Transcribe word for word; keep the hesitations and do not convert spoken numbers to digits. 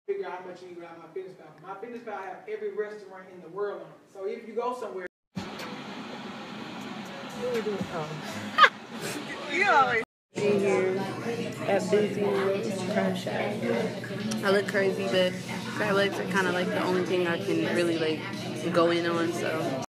Figure out how much you eat without my fitness pal. My fitness pal have every restaurant in the world on it. So if you go somewhere, you always in here at Busy Crash Shack. I look crazy, but crab legs are kind of like the only thing I can really like go in on. So.